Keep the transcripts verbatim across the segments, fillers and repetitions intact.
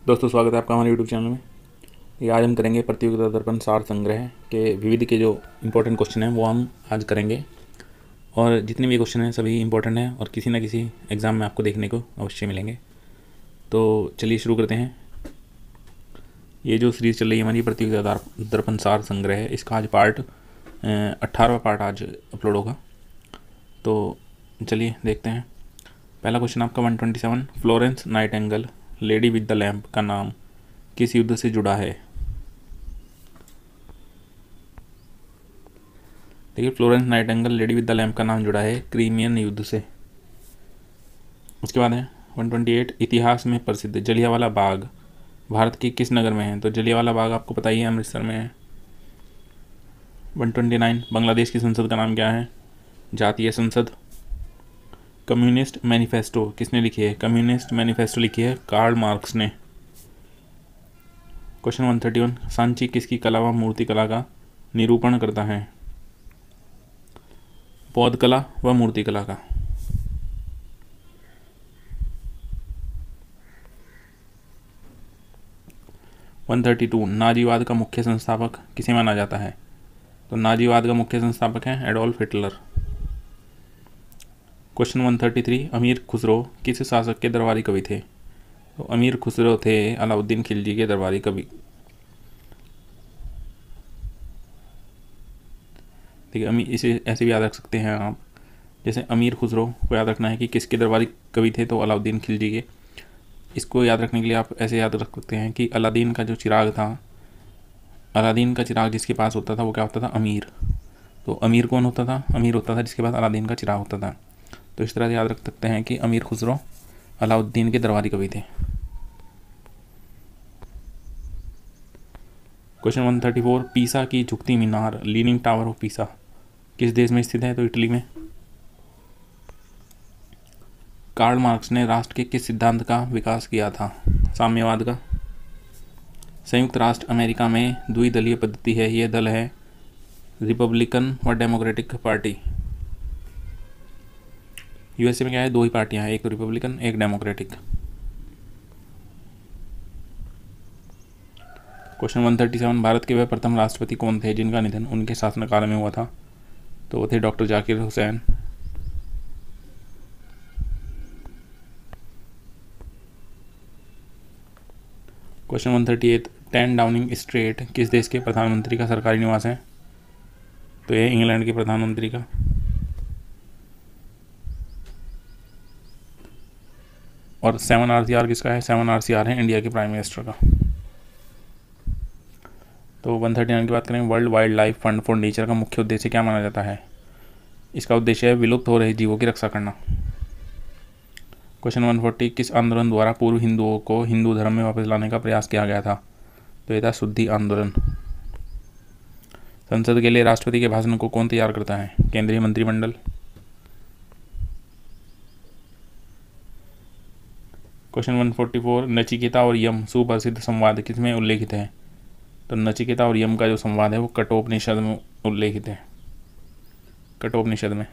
दोस्तों, स्वागत है आपका हमारे यूट्यूब चैनल में। ये आज हम करेंगे प्रतियोगिता दर्पण सार संग्रह के विविध के जो इम्पोर्टेंट क्वेश्चन हैं वो हम आज करेंगे। और जितने भी क्वेश्चन हैं सभी इम्पोर्टेंट हैं और किसी न किसी एग्ज़ाम में आपको देखने को अवश्य मिलेंगे। तो चलिए शुरू करते हैं। ये जो सीरीज़ चल रही है हमारी प्रतियोगिता दर्पण सार संग्रह है, इसका आज पार्ट अट्ठारहवां पार्ट आज अपलोड होगा। तो चलिए देखते हैं। पहला क्वेश्चन आपका one twenty seven, Florence Nightingale lady with the lamp का नाम किस युद्ध से जुड़ा है? देखिए, Florence Nightingale lady with the lamp का नाम जुड़ा है क्रीमियन युद्ध से। उसके बाद है वन ट्वेंटी एट, इतिहास में प्रसिद्ध जलियांवाला बाग भारत के किस नगर में है? तो जलियांवाला बाग आपको पता ही है, अमृतसर में है। वन ट्वेंटी नाइन, बांग्लादेश की संसद का नाम क्या है? जातीय संसद। कम्युनिस्ट मैनिफेस्टो किसने लिखी है? कम्युनिस्ट मैनिफेस्टो लिखी है कार्ल मार्क्स ने। Question one thirty one, Sanchi किसकी कला व मूर्ति कला का निरूपण करता है? बौद्ध कला व मूर्ति कला का। वन थर्टी टू, नाजीवाद का मुख्य संस्थापक किसे माना जाता है? तो नाजीवाद का मुख्य संस्थापक है Adolf Hitler. Question one thirty three, Amir Khusro किस शासक के दरबारी कवि थे? तो अमीर खुसरो थे अलाउद्दीन खिलजी के दरबारी कवि। ठीक है, अमीर इसे ऐसे भी याद रख सकते हैं आप, जैसे अमीर खुसरो को याद रखना है कि किसके दरबारी कवि थे, तो अलाउद्दीन खिलजी के। इसको याद रखने के लिए आप ऐसे याद रख सकते हैं कि अलादीन का जो चिराग था, अलादीन का चिराग जिसके पास होता था वो क्या होता था? अमीर। तो अमीर कौन होता था? अमीर होता था जिसके पास अलादीन का चिराग होता था। तो इस तरह से याद रख सकते हैं कि अमीर खुसरो अलाउद्दीन के दरबारी कवि थे। Question one thirty four, Pisa की झुकती मीनार लीनिंग टावर ऑफ पीसा किस देश में स्थित है? तो इटली में। कार्ल मार्क्स ने राष्ट्र के किस सिद्धांत का विकास किया था? साम्यवाद का। संयुक्त राष्ट्र अमेरिका में द्विदलीय पद्धति है, यह दल है रिपब्लिकन व डेमोक्रेटिक पार्टी। यूएसए में क्या है? दो ही पार्टियां हैं, एक तो रिपब्लिकन एक democratic. Question one thirty seven, Bharat के वह प्रथम राष्ट्रपति कौन थे जिनका निधन उनके शासनकाल में हुआ था? तो वो थे doctor Zakir Hussain. Question one thirty eight, ten Downing Street किस देश के प्रधानमंत्री का सरकारी निवास है? तो यह इंग्लैंड के प्रधानमंत्री का। और सेवन आर सी आर किसका है? सेवन आर सी आर है इंडिया के प्राइम मिनिस्टर का। तो वन थर्टी नाइन की बात करें, World Wildlife Fund for Nature का मुख्य उद्देश्य क्या माना जाता है? इसका उद्देश्य है विलुप्त हो रहे जीवों की रक्षा करना। क्वेश्चन वन फोर्टी, किस आंदोलन द्वारा पूर्व हिंदुओं को हिंदू धर्म में वापस लाने का प्रयास किया गया था? तो यह था शुद्धि आंदोलन। संसद के लिए राष्ट्रपति के भाषण को कौन तैयार करता है? केंद्रीय मंत्रिमंडल। Question one forty four, Nachiketa और यम सुप्रसिद्ध संवाद किसमें उल्लेखित है? तो नचिकेता और यम का जो संवाद है वो कठोपनिषद में उल्लेखित है, कठोपनिषद में।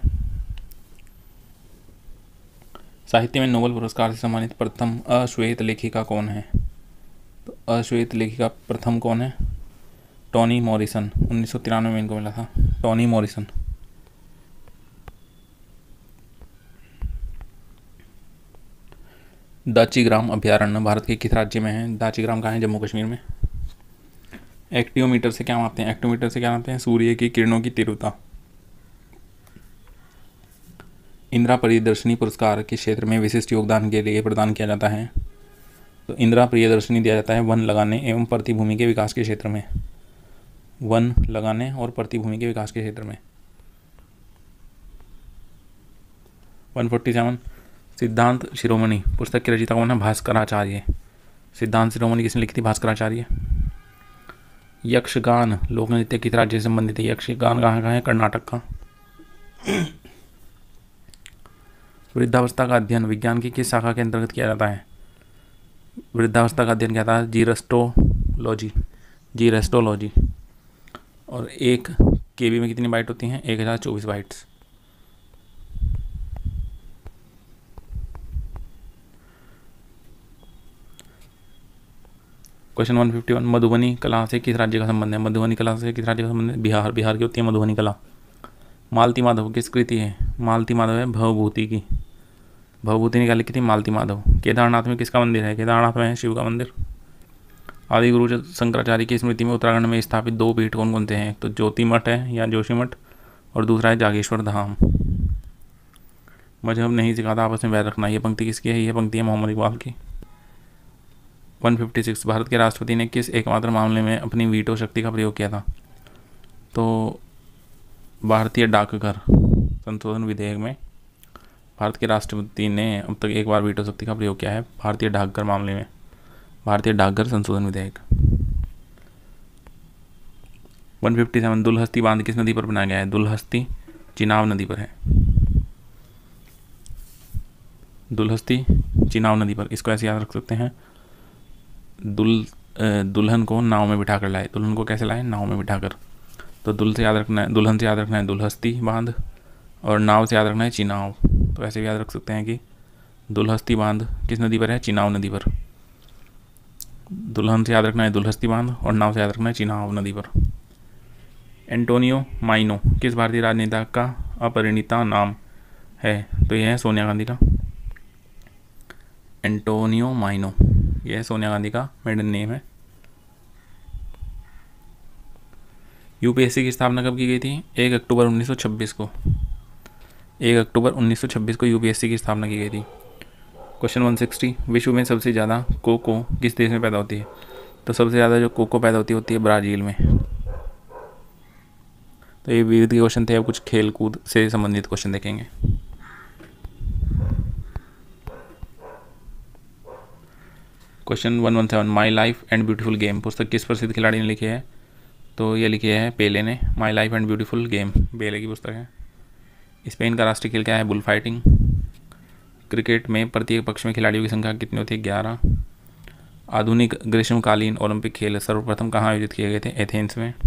साहित्य में नोबेल पुरस्कार से सम्मानित प्रथम अश्वेत लेखिका कौन है? तो अश्वेत लेखिका प्रथम कौन है? Toni Morrison. उन्नीस सौ तिरानवे में इनको मिला था, टोनी मॉरिसन। दाचीग्राम अभयारण्य भारत के किस राज्य में है? दाचीग्राम कहाँ है? जम्मू कश्मीर में। एक्टियोमीटर से क्या मापते हैं? एक्टियोमीटर से क्या मापते हैं? सूर्य की किरणों की तीव्रता। इंदिरा प्रियदर्शनी पुरस्कार किस क्षेत्र में विशिष्ट योगदान के लिए प्रदान किया जाता है? तो इंदिरा प्रियदर्शनी दिया जाता है वन लगाने एवं प्रतिभूमि के विकास के क्षेत्र में, वन लगाने और प्रतिभूमि के विकास के क्षेत्र में। वन फोर्टी सेवन, सिद्धांत शिरोमणि पुस्तक की रचयिता कौन है? भास्कराचार्य। सिद्धांत शिरोमणि किसने लिखी थी? भास्कराचार्य। यक्षगान लोक नृत्य किस राज्य से संबंधित है? यक्षगान कहाँ का है? कर्नाटक का। वृद्धावस्था का अध्ययन विज्ञान की किस शाखा के अंतर्गत किया जाता है? वृद्धावस्था का अध्ययन क्या था? जीरेस्टोलॉजी, जीरेस्टोलॉजी। और एक केबी में कितनी बाइट होती हैं? एक हज़ार चौबीस bytes. Question one fifty one, Madhubani कला से किस राज्य का संबंध है? मधुबनी कला से किस राज्य का संबंध है? बिहार। बिहार की होती है मधुबनी कला। मालती माधव किस कृति है? मालती माधव है भवभूति की। भवभूति निकाली की थी मालती माधव। केदारनाथ में किसका मंदिर है? केदारनाथ में है शिव का मंदिर। आदि गुरु शंकराचार्य की स्मृति में उत्तराखंड में स्थापित दो पीठ कौन कौन से हैं? तो ज्योति मठ है या जोशी मठ, और दूसरा है जागेश्वर धाम। मजहब नहीं सिखाता आपस में वैर रखना, ये पंक्ति किसकी है? ये पंक्ति है मोहम्मद इकबाल की। वन फिफ्टी सिक्स, भारत के राष्ट्रपति ने किस एकमात्र मामले में अपनी वीटो शक्ति का प्रयोग किया था? तो भारतीय डाकघर संशोधन विधेयक में भारत के राष्ट्रपति ने अब तक एक बार वीटो शक्ति का प्रयोग किया है, भारतीय डाकघर मामले में, भारतीय डाकघर संशोधन विधेयक। वन फिफ्टी सेवन, दुलहस्ती बांध किस नदी पर बनाया गया है? दुलहस्ती चिनाब नदी पर है। दुलहस्ती चिनाब नदी पर, इसको ऐसे याद रख सकते हैं, दुल दुल्हन को नाव में बिठाकर लाए। दुल्हन को कैसे लाए? नाव में बिठाकर। तो दुल से याद रखना है, दुल्हन से याद रखना है दुलहस्ती बांध, और नाव से याद रखना है चिनाव। तो ऐसे भी याद रख सकते हैं कि दुलहस्ती बांध किस नदी पर है? चिनाव नदी पर। दुल्हन से याद रखना है दुलहस्ती बांध, और नाव से याद रखना है चिनाव नदी पर। एंटोनियो माइनो किस भारतीय राजनेता का अपरिणीता नाम है? तो यह है सोनिया गांधी का। एंटोनियो माइनो, यह सोनिया गांधी का मेडन नेम है। यूपीएससी की स्थापना कब की गई थी? एक अक्टूबर उन्नीस सौ छब्बीस को। एक अक्टूबर उन्नीस सौ छब्बीस को यूपीएससी की स्थापना की गई थी। क्वेश्चन वन सिक्सटी, विश्व में सबसे ज़्यादा कोको किस देश में पैदा होती है? तो सबसे ज़्यादा जो कोको पैदा होती होती है ब्राज़ील में। तो ये विविध के क्वेश्चन थे। अब कुछ खेल कूद से संबंधित क्वेश्चन देखेंगे। Question one one seven, my life and beautiful game पुस्तक किस प्रसिद्ध खिलाड़ी ने लिखी है? तो ये लिखी है पेले ने। My life and beautiful game Pele की पुस्तक है। स्पेन का राष्ट्रीय खेल क्या है? Bull fighting. क्रिकेट में प्रत्येक पक्ष में खिलाड़ियों की संख्या कितनी होती है? ग्यारह। आधुनिक ग्रीष्मकालीन ओलंपिक खेल सर्वप्रथम कहाँ आयोजित किए गए थे? एथेंस में।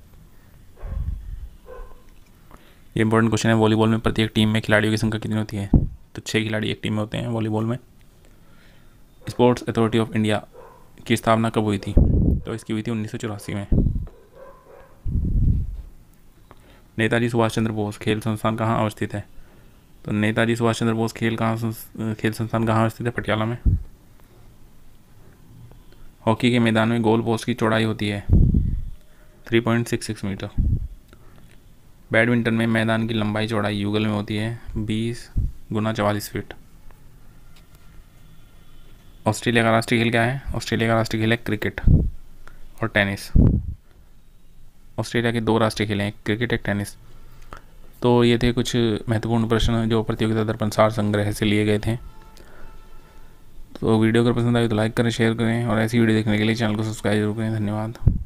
ये इंपॉर्टेंट क्वेश्चन है। वॉलीबॉल में प्रत्येक टीम में खिलाड़ियों की संख्या कितनी होती है? तो छः खिलाड़ी एक टीम में होते हैं वॉलीबॉल में। स्पोर्ट्स अथॉरिटी ऑफ इंडिया की स्थापना कब हुई थी? तो इसकी हुई थी उन्नीस सौ चौरासी में। नेताजी सुभाष चंद्र बोस खेल संस्थान कहाँ अवस्थित है? तो नेताजी सुभाष चंद्र बोस खेल कहाँ खेल संस्थान कहाँ स्थित है? पटियाला में। हॉकी के मैदान में गोल पोस्ट की चौड़ाई होती है तीन पॉइंट छह छह मीटर। बैडमिंटन में मैदान की लंबाई चौड़ाई युगल में होती है बीस गुना चवालीस फीट। ऑस्ट्रेलिया का राष्ट्रीय खेल क्या है? ऑस्ट्रेलिया का राष्ट्रीय खेल है क्रिकेट और टेनिस। ऑस्ट्रेलिया के दो राष्ट्रीय खेल हैं, एक क्रिकेट एक टेनिस। तो ये थे कुछ महत्वपूर्ण प्रश्न जो प्रतियोगिता दर्पण सार संग्रह से लिए गए थे। तो वीडियो अगर पसंद आए तो लाइक करें, शेयर करें, और ऐसी वीडियो देखने के लिए चैनल को सब्सक्राइब जरूर करें। धन्यवाद।